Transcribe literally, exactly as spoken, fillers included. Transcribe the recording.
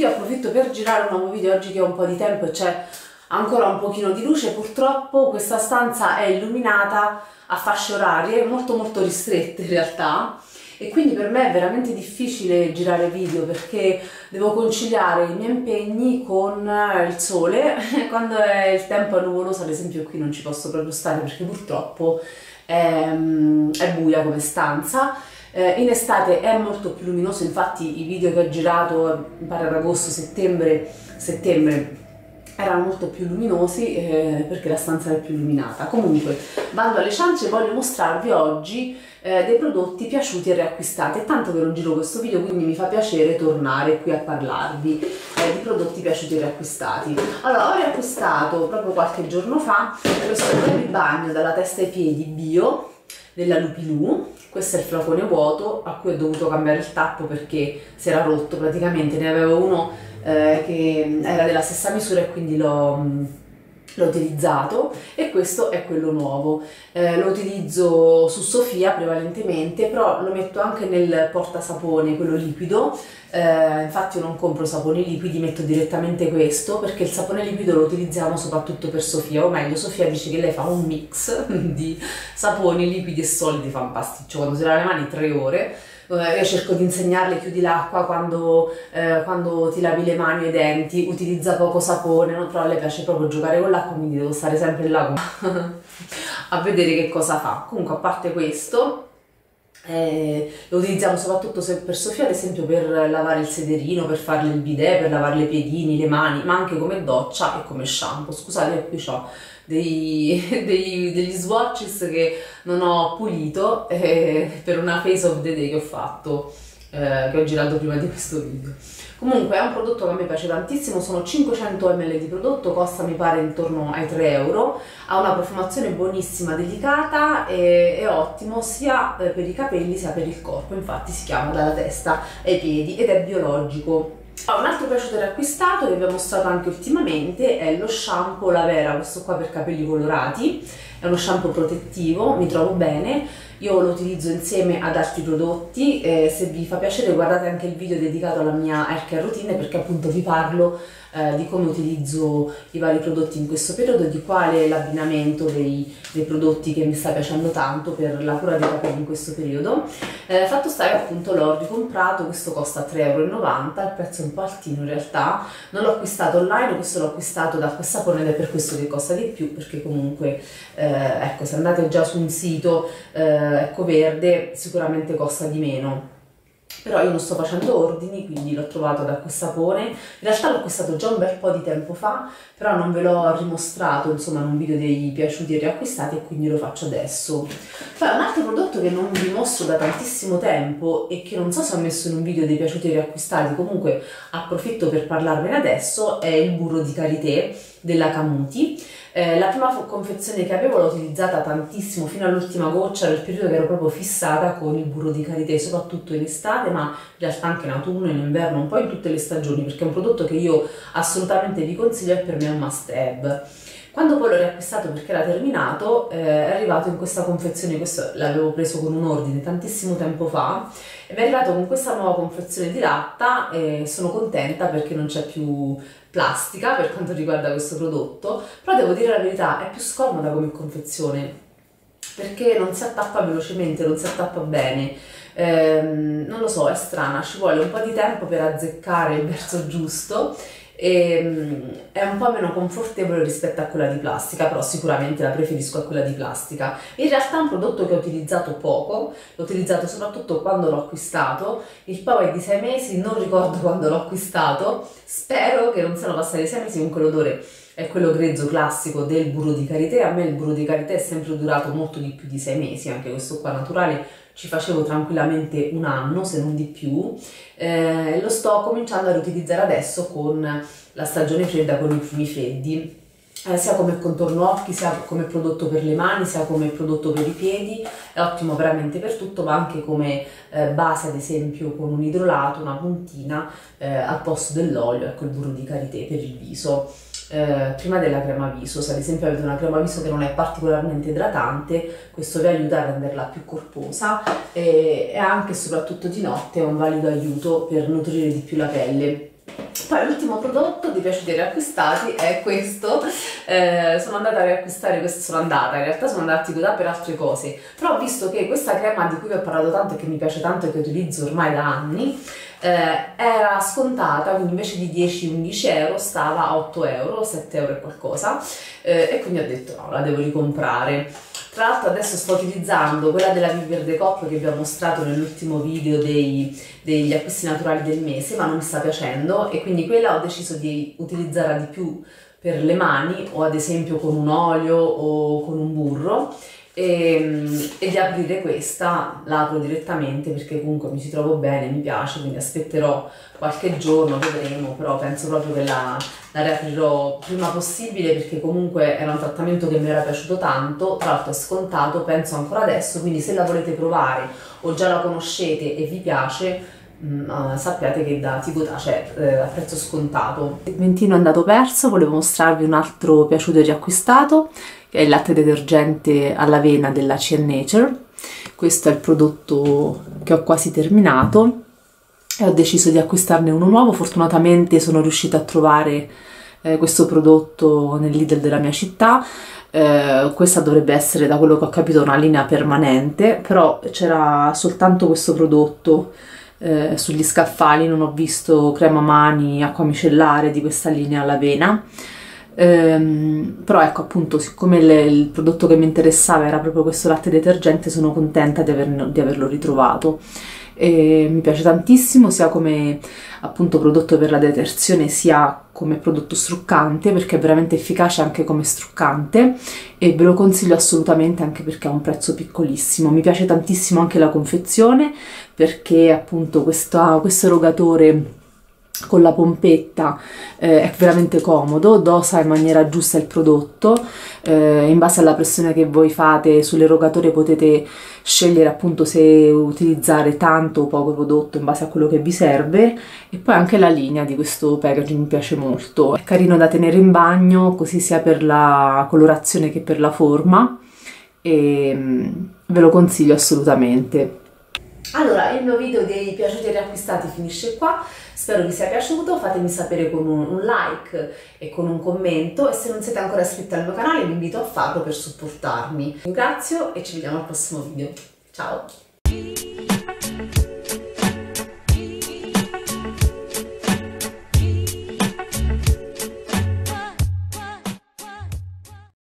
video, approfitto per girare un nuovo video oggi che ho un po' di tempo e c'è ancora un pochino di luce. Purtroppo questa stanza è illuminata a fasce orarie molto molto ristrette in realtà, e quindi per me è veramente difficile girare video perché devo conciliare i miei impegni con il sole. Quando è il tempo è nuvoloso, ad esempio, qui non ci posso proprio stare perché purtroppo è, è buia come stanza. Eh, in estate è molto più luminoso, infatti i video che ho girato, mi pare ad agosto, settembre, settembre erano molto più luminosi eh, perché la stanza era più illuminata. Comunque, bando alle ciance, voglio mostrarvi oggi eh, dei prodotti piaciuti e riacquistati. È tanto che non giro questo video, quindi mi fa piacere tornare qui a parlarvi eh, di prodotti piaciuti e riacquistati. Allora, ho riacquistato proprio qualche giorno fa questo baby bagno dalla testa ai piedi bio della Lupilu. Questo è il flacone vuoto a cui ho dovuto cambiare il tappo perché si era rotto praticamente. Ne avevo uno eh, che era della stessa misura e quindi l'ho utilizzato, e questo è quello nuovo. Eh, lo utilizzo su Sofia prevalentemente, però lo metto anche nel portasapone, quello liquido. Eh, infatti io non compro saponi liquidi, metto direttamente questo perché il sapone liquido lo utilizziamo soprattutto per Sofia, o meglio Sofia dice che lei fa un mix di saponi liquidi e solidi, fa un pasticcio quando si lava le mani tre ore. Io cerco di insegnarle: chiudi l'acqua quando, eh, quando ti lavi le mani e i denti, utilizza poco sapone, no? Però a lei piace proprio giocare con l'acqua, quindi devo stare sempre là a vedere che cosa fa. Comunque, a parte questo, eh, lo utilizziamo soprattutto per Sofia, ad esempio per lavare il sederino, per farle il bidet, per lavarle i piedini, le mani, ma anche come doccia e come shampoo. Scusate, qui ho dei, dei, degli swatches che non ho pulito eh, per una face of the day che ho fatto, eh, che ho girato prima di questo video. Comunque è un prodotto che a me piace tantissimo, sono cinquecento millilitri di prodotto, costa mi pare intorno ai tre euro, ha una profumazione buonissima, delicata e è ottimo sia per i capelli sia per il corpo. Infatti si chiama dalla testa ai piedi ed è biologico. Oh, un altro piaciuto riacquistato che vi ho mostrato anche ultimamente è lo shampoo La Vera, questo qua per capelli colorati. È uno shampoo protettivo, mi trovo bene, io lo utilizzo insieme ad altri prodotti. Eh, se vi fa piacere guardate anche il video dedicato alla mia hair care routine, perché appunto vi parlo eh, di come utilizzo i vari prodotti in questo periodo, di quale è l'abbinamento dei, dei prodotti che mi sta piacendo tanto per la cura dei capelli in questo periodo. Eh, fatto sta che appunto l'ho ricomprato, questo costa tre e novanta euro, il prezzo è un po' altino in realtà, non l'ho acquistato online, questo l'ho acquistato da Acquasapone ed è per questo che costa di più, perché comunque eh, ecco, se andate già su un sito eh, ecco verde sicuramente costa di meno. Però io non sto facendo ordini, quindi l'ho trovato da Acquasapone. In realtà l'ho acquistato già un bel po' di tempo fa, però non ve l'ho rimostrato insomma in un video dei piaciuti e riacquistati, e quindi lo faccio adesso. Poi un altro prodotto che non vi mostro da tantissimo tempo e che non so se ho messo in un video dei piaciuti e riacquistati, comunque approfitto per parlarvene adesso, è il burro di karité della Camuti. Eh, la prima confezione che avevo l'ho utilizzata tantissimo fino all'ultima goccia, nel periodo che ero proprio fissata con il burro di karité, soprattutto in estate, ma in realtà anche in autunno e in inverno, un po' in tutte le stagioni, perché è un prodotto che io assolutamente vi consiglio e per me è un must have. Quando poi l'ho riacquistato perché era terminato, eh, è arrivato in questa confezione. Questo l'avevo preso con un ordine tantissimo tempo fa e mi è arrivato con questa nuova confezione di latta, e sono contenta perché non c'è più plastica per quanto riguarda questo prodotto. Però devo dire la verità, è più scomoda come confezione perché non si attappa velocemente, non si attappa bene. Ehm, non lo so, è strana, ci vuole un po' di tempo per azzeccare il verso giusto. E, è un po' meno confortevole rispetto a quella di plastica, però sicuramente la preferisco a quella di plastica. In realtà è un prodotto che ho utilizzato poco, l'ho utilizzato soprattutto quando l'ho acquistato. Il P A O è di sei mesi, non ricordo quando l'ho acquistato, spero che non siano passati sei mesi. Comunque l'odore è quello grezzo classico del burro di karité. A me il burro di karité è sempre durato molto di più di sei mesi, anche questo qua naturale ci facevo tranquillamente un anno, se non di più. Eh, lo sto cominciando a riutilizzare adesso con la stagione fredda, con i primi freddi, eh, sia come contorno occhi, sia come prodotto per le mani, sia come prodotto per i piedi. È ottimo veramente per tutto, ma anche come eh, base, ad esempio con un idrolato, una puntina eh, al posto dell'olio, ecco il burro di karité per il viso. Eh, prima della crema viso, se ad esempio avete una crema viso che non è particolarmente idratante, questo vi aiuta a renderla più corposa, e, e anche e soprattutto di notte è un valido aiuto per nutrire di più la pelle. Poi l'ultimo prodotto di piaciuti riacquistati è questo. Eh, sono andata a riacquistare questo, sono andata, in realtà sono andata a Ticotà per altre cose, però ho visto che questa crema di cui vi ho parlato tanto e che mi piace tanto e che utilizzo ormai da anni, eh, era scontata, quindi invece di dieci undici euro stava a otto euro, sette euro e qualcosa, eh, e quindi ho detto no, la devo ricomprare. Tra l'altro adesso sto utilizzando quella della Viver Decop che vi ho mostrato nell'ultimo video dei, degli acquisti naturali del mese, ma non mi sta piacendo, e quindi quella ho deciso di utilizzarla di più per le mani, o ad esempio con un olio o con un burro, e, e di aprire questa, la apro direttamente perché comunque mi ci trovo bene, mi piace, quindi aspetterò qualche giorno, vedremo, però penso proprio che la, la riaprirò prima possibile, perché comunque era un trattamento che mi era piaciuto tanto, tra l'altro è scontato, penso ancora adesso, quindi se la volete provare o già la conoscete e vi piace, Uh, sappiate che da Ticotà c'è eh, a prezzo scontato. Il segmentino è andato perso, volevo mostrarvi un altro piaciuto e riacquistato, che è il latte detergente all'avena della C and Nature. Questo è il prodotto che ho quasi terminato e ho deciso di acquistarne uno nuovo. Fortunatamente sono riuscita a trovare eh, questo prodotto nel Lidl della mia città. Eh, questa dovrebbe essere, da quello che ho capito, una linea permanente, però c'era soltanto questo prodotto eh, sugli scaffali, non ho visto crema mani, acqua micellare di questa linea all'avena. Ehm, però ecco, appunto, siccome il, il prodotto che mi interessava era proprio questo latte detergente, sono contenta di, aver, di averlo ritrovato. E mi piace tantissimo, sia come appunto prodotto per la detersione sia come prodotto struccante, perché è veramente efficace anche come struccante, e ve lo consiglio assolutamente anche perché ha un prezzo piccolissimo. Mi piace tantissimo anche la confezione, perché appunto questa, questo erogatore con la pompetta eh, è veramente comodo, dosa in maniera giusta il prodotto, eh, in base alla pressione che voi fate sull'erogatore potete scegliere appunto se utilizzare tanto o poco prodotto in base a quello che vi serve. E poi anche la linea di questo packaging mi piace molto, è carino da tenere in bagno, così sia per la colorazione che per la forma, e mm, ve lo consiglio assolutamente. Allora, il mio video dei piaciuti e riacquistati finisce qua, spero vi sia piaciuto, fatemi sapere con un, un like e con un commento, e se non siete ancora iscritti al mio canale vi invito a farlo per supportarmi. Vi ringrazio e ci vediamo al prossimo video, ciao!